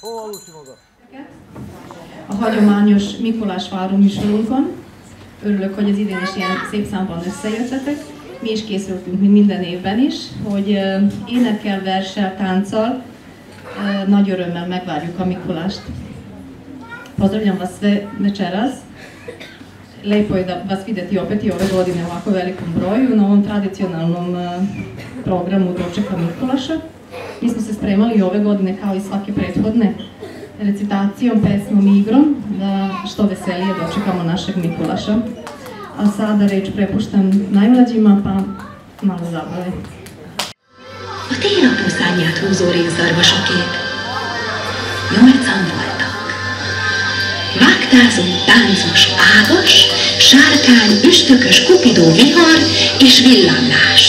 A hagyományos Mikolás váró műsorunkon. Örülök, hogy az idén is ilyen szép számban összejöttetek. Mi is készültünk, mint minden évben is, hogy énekkel, verssel, tánccal nagy örömmel megvárjuk a Mikulást. Pozdravljam vas sve večeras. Lepo je da vas vidjeti opet i ove godine u ovako velikom broju na ovom tradicionalnom programu Dočeka Mikulaša. Mi smo se spremali i ove godine kao i svake prethodne recitacijom, pesmom i igrom da što veselije dočekamo našeg Mikulaša. A sada reč prepuštam najmlađima, pa malo zabave. A télapó szárnyát húzó rénszarvasokét 8-an voltak. Vágtázó, táncos, ágas, sárkány, üstökös, kupidó vihar és villámlás.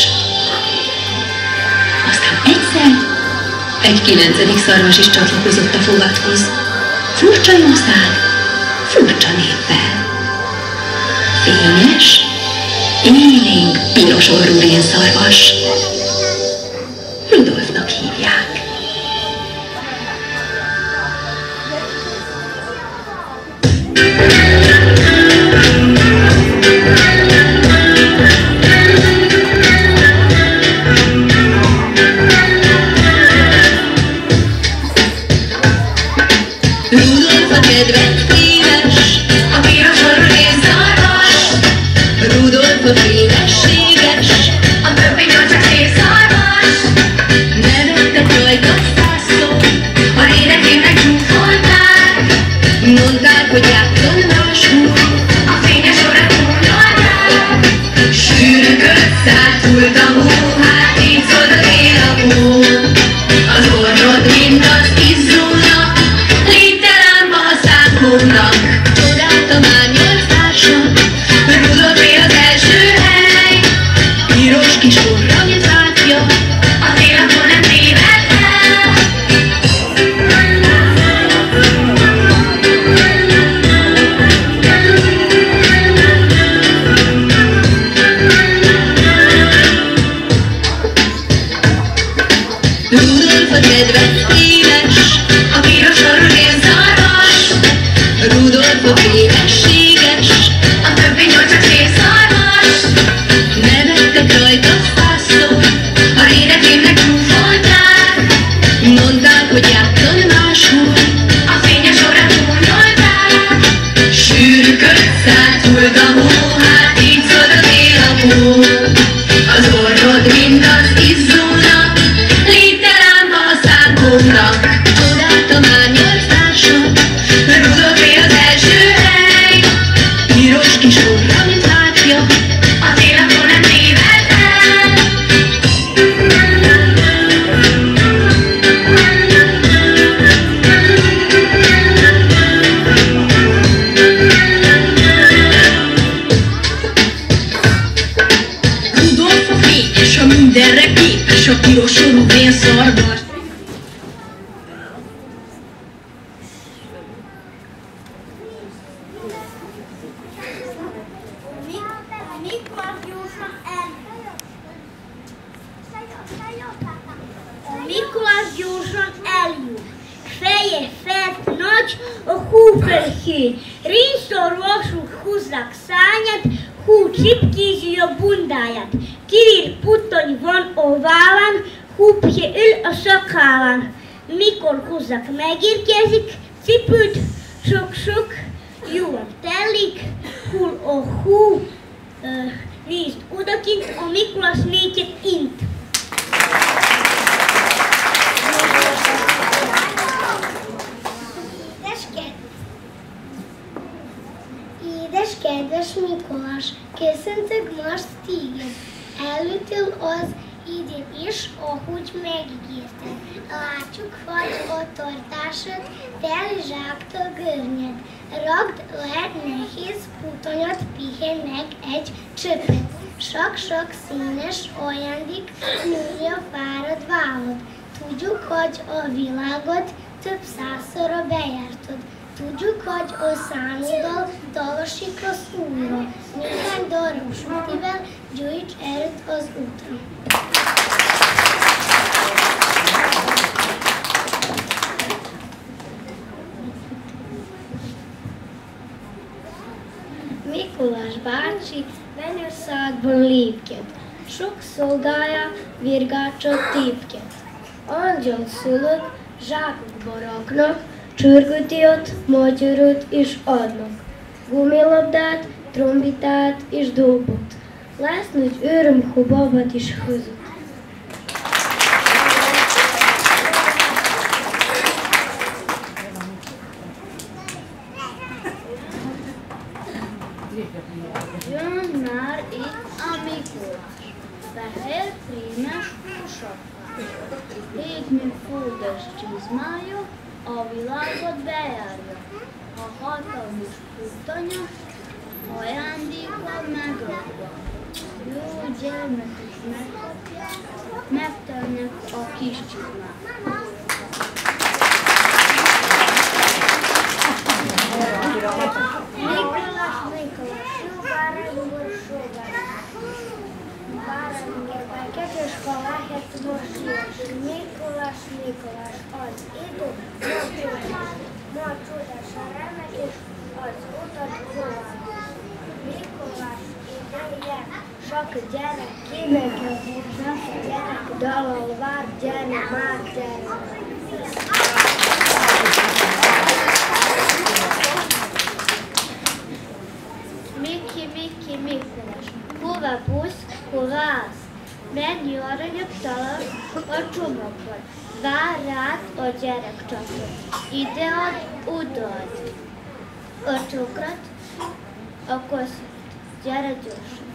Aztán egyszer egy 9. szarvas is csatlakozott a fogadhoz. Furcsa jószág, furcsa néppel. Fényes, élénk, piros orrú rénszarvas. Rudolfnak hívják. Rudolf a kedvenc éves, a piros orrú rénszarvas. Rudolf a fényességes, a többi nyolcas rénszarvas. Nevettek rajta százszor, a rédekének csúfolták. Mondták, hogy játszon máshol, a fényes orra túlnyolták. Sűrű közt szállt a hó, hát így szólt a télapó. Az orrod mind az izzónak, légtelenbe a szánkónak. Csodálta már 8 társat, Rudolfé az első hely. Piros kis orra, mint látja, a télapó nem téved el. Rudolf a kedvenc éves, a piros orrú rénszarvas. Rudolf a fényességes, a többi nyolcas rénszarvas. Nevettek rajta százszor, a rédekének csúfolták. Mondták, hogy játszon máshol, a fényes orra túlnyolták. Sűrű közt szállt a hó, hát így szólt a télapó. Az orrod mind az izzónak, légtelenbe a szánkónak. Csodálta már 8 társat, Rudolfé az első hely. Piros kis orra, mint látja, a télapó nem téved el. Rudolf a fényes, a mindenre képes, a piros orrú rénszarvas. Mikulás gyorsan eljut, feje fett nagy, a hófehő. Rénszarvasok húzzák szárnyát, hú csipkézi a bundáját. Kirír puttony van a vállán, húpja ül a szakállán. Mikor hozzák megérkezik, cipőt sok-sok jól telik, hull a hú, nézd odakint, a Mikulás néked int. Édes, kedves Mikulás, köszöntök most téged. Eljöttél az idén is, ahogy megígérted. Látjuk, hogy a tortásod teli zsáktól görnyed. Rakd le nehéz putonyot, pihenj meg egy csöpet. Sok-sok színes ajándék nyúlja fárad vállad. Tudjuk, hogy a világot több százszorra bejártad. Tudjuk, hogy a számoddal tavasítasz újra. Néhány darab sütivel gyújts erőt az útra. Mikulás bácsi Mennyországban lépked, sok szolgája virgácsot tépked. Angyal szülők zsákokba raknak, csörgötiot, magyarot is adnak. Gumilabdát, trombitát és dobot. Lesz nagy öröm, ha babát is hozott. Jön már itt a Mikulás, fehér prémes usakkal. Így, mint földes csizmája, a világot bejárja. A hatalmas puttanya ajándékkal megrakva. Jó gyermek is megkapják, megtelnek a kis csizmák. Mikulás, jó bárányból sóbárányból. Bárányból kedves lehet most Mikulás, az idő, ma csodás a remek, és az utat hova. Mikulás ideje, sok gyerek kimegy, sok gyerek dalal vár, gyere már, gyere. Miki, Mikulás, hova busz, hova állsz? Mennyi aranyat találsz a csomagban? Vár rád a gyerekcsapot. Ide ad, oda ad. A csokrat, a koszot. Gyere gyorsan.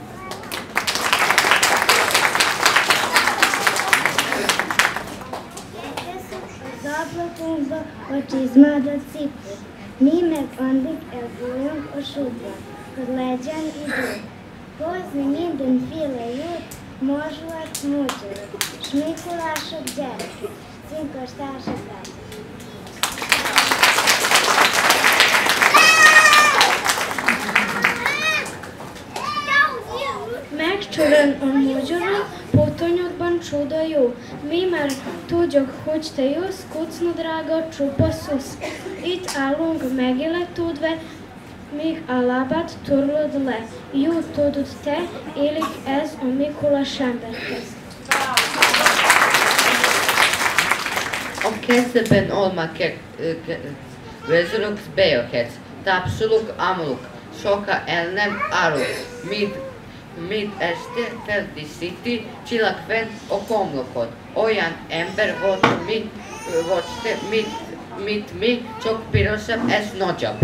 Az ablakunkba a csizmádat cipőt. Mi meg addig elbújunk a sútba, hogy legyen idő. Hozni mindenféle jót, morzsolat, mocsorot, s Mikulások gyerekek, cinkos társakat. Megcsörön a mogyorod, potonyodban csoda jó. Mi már tudjuk, hogy te jössz, kocnodrága, csupa szusz. Itt állunk megilletődve, míg a lábát törlöd le. Jó tudod te, élik ez a Mikulás emberhez. A kezében almák vezülök, bejöhetsz. Tapsolok, amolok, soha el nem árul. Mind este feldíszíti csillagfent a homlokot. Olyan ember volt, mint mi, csak pirosabb, ez nagyobb.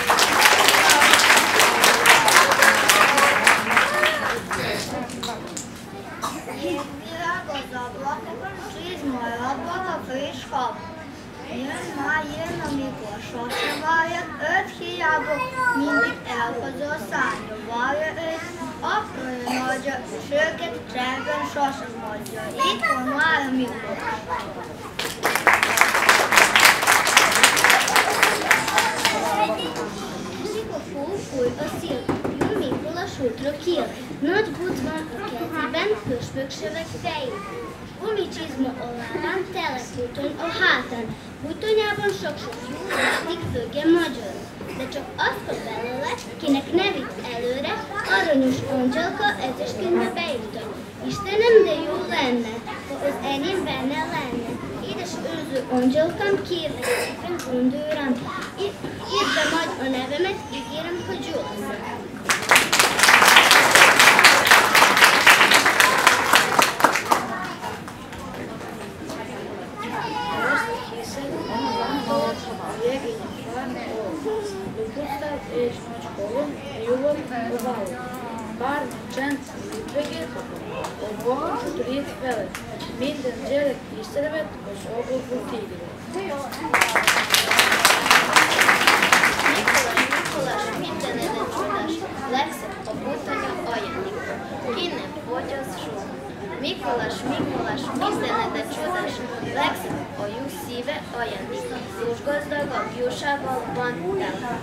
Világ az ablakokon, csizmaj abban a fős kap. Jön a Mikulás, sose várja, öt hiába mindig elhozza a szárnya. Várja őt, aprója nagyja, és őket csendben sosem hagyja. Itt van már a Mikulás. Mikor fúj a szél, jön Mikulás útra kél. Nagy but van a kezében, pöspöksövek fején. Gumicsizma a lábán, telekúton a hátán. Butonyában sok-sok jó, addig fögge magyar. De csak azt kap belőle, kinek ne vitt előre, aranyos angyalka ezüstkönyvbe beírta. Istenem, de jó lenne, ha az enyém benne lenne. Édes őrző angyalkám, kérlek szépen, gondolj rám. Írd be majd a nevemet, ígérem, hogy jó leszek. És nagy kolom, jóval ovaló. Bár csend üdvegét, a vakot rét felett. Minden gyerek észrevett az ablakon téged. Mikulás, mindeneden csodás, legszebb a botanya ajándéka. Kinek vagy az sok? Mikulás, mindeneden csodás, legszebb a jó szíve ajándéka. Jós gazdagabb jósággal van tele.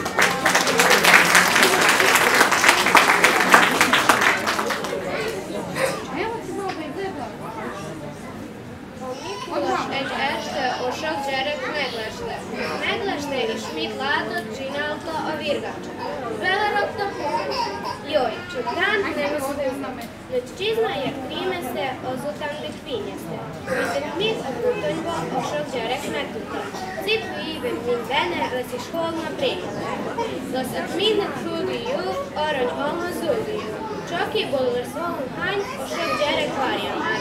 Mikulás egy este a sok gyerek megleste, és mit látott, csinálta a virgácsot. Belerak Jaj, csak rám nem szólnak, hogy csizmáért krémezte, azután még fényezte. Hogy még a kutonyba a sok gyerek megtudta. Cipő éven, mint benne, lesz is holnap régen. Lassak minden földi jó, arany alma zöldi jó. Csakiból lesz valahány, a sok gyerek várja már.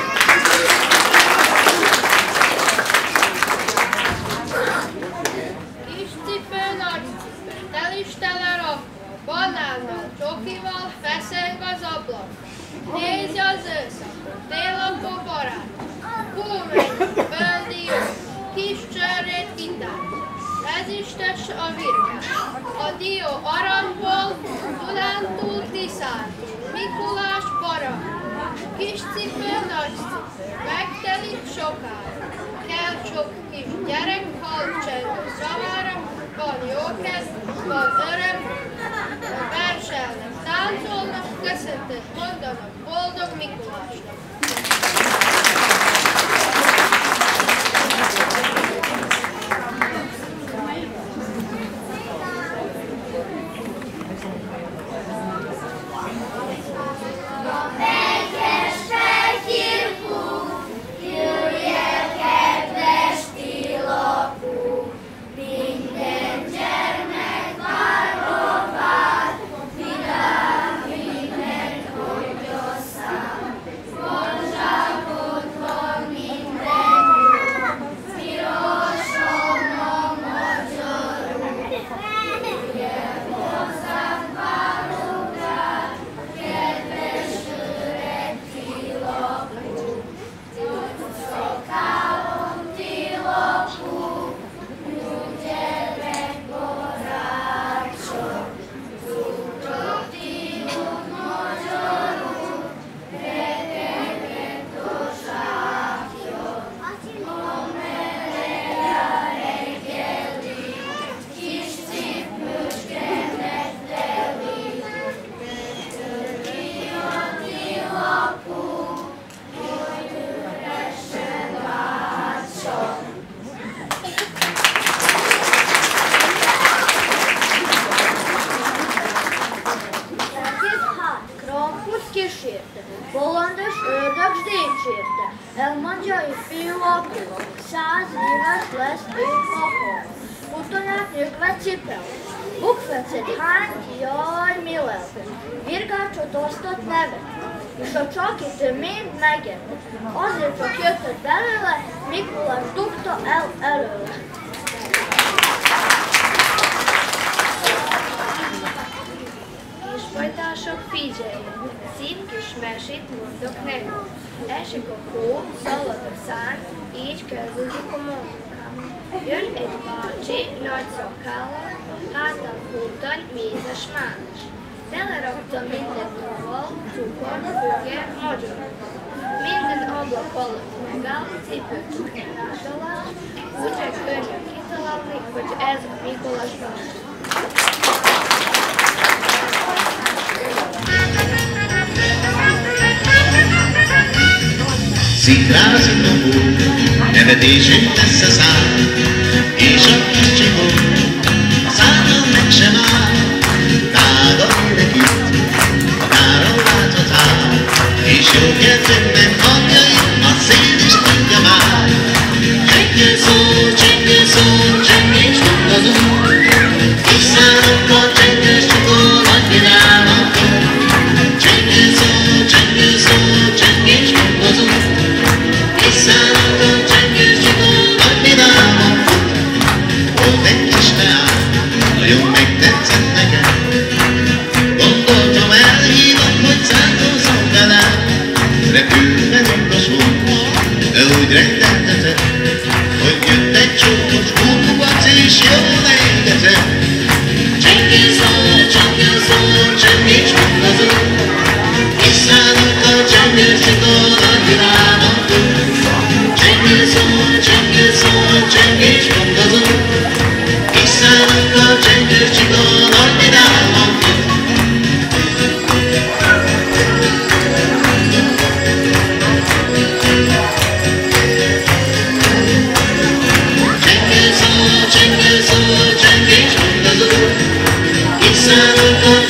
Kis cipő, nagy cipő, tel is tele rakva, banánnal, csokival feszeng az ablak. Nézz az őszakot, télapó barát, kúrmegy, földi jó, kis csörrét kitár. Ezüstös a virkás, a dió aranyból, Dunántúl Tiszántúl, Mikulás barát. Kis cipő, nagy cipő, megtelik sokára. Kell sok kis gyerek, halcsendő szavára, van jókedv, van öröm, verselnek, táncolnak, köszöntet mondanak boldog Mikulásnak. Bolondos ördög dicsérte, elmondja, hogy fiúapilok, 100 éves lesz ő mahol. Utonyát nyögve cipel, bukfecet hány, jaj, mi lelke. Virgácsot osztott nevet, és a csakítő mind megett. Azért csak jöttött belőle, Mikulás dugta el előle. Kisfajtások, figyeljenek! Szép kis mesét mondok nekünk. Esik a hó, szalad a szán, így kezdődik a munkám. Jön egy bácsi, nagy szakállal, hátán hútan, mézes mános. Telerakta minden tóval, cukor, füge, magyar. Minden ablak alatt megáll, cipőcsukján áttalál, úgy meg könnyű kitalálni, hogy ez a Mikulás bácsi. Szikrázik a hó, nevetésünk lesz a szár, és a kicsi hó, a szállal meg sem áll. Tágad érek itt, a táron látott áll, és jó kedvünknek hangjaim a szél is tudja már. Csengő szó, csengés tudazunk, kiszállunk a csengős csukó, nagy vidáman fog. Csengő szó, csengés tudazunk, kiszállunk a csengős csukó, nagy vidáman fog. Volt egy kis leány, nagyon megtetszett nekem, gondoltam elhívom, hogy szándózom velem. Repülve mint a sós, de úgy rendeltetett, hogy jött egy csókos kukubac és jól engedett. Csengő szó, csengés mondazó, kiszállunk a csengős csukó, nagy vidáman fog. Csengő szó, csengés mondazó, kiszállunk a csengős csukó, nagy vidáman fog. Csengő szó, csengés mondazó, kiszállunk a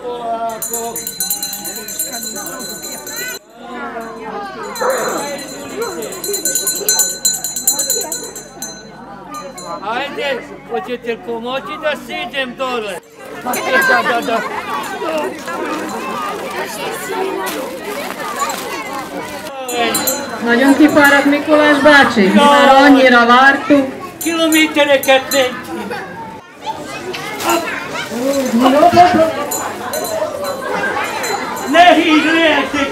Polákok! Ajde, hoćete li pomoći da siđem dole? Da. Nagyon kifáradt Mikulás bácsi? Már annyira vártuk. Kilométereket menni. Nehéz lehetek!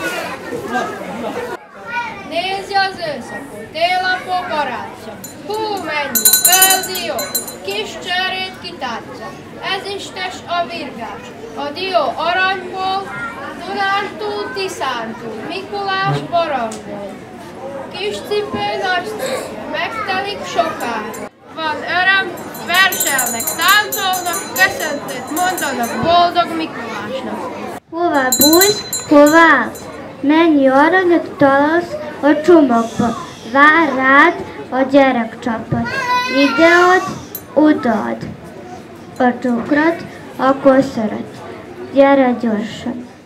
Nézj az őszakot, télapó barátja, hú mennyi, földió, kis cserét kitátja, ezüstes a virgás, a dió aranyból, Dunántúl, Tiszántúl, Mikulás barangból. Kis cipő, nagy cipő, megtelik sokára. Van öröm, verselnek, táncolnak, köszöntőt mondanak boldog Mikulásnak. Hova bújsz, hova állsz? Mennyi aranyat találsz a csomagba? Vár rád a gyerekcsapat. Idead, odaad a csokrat, a koszorot. Gyere gyorsan!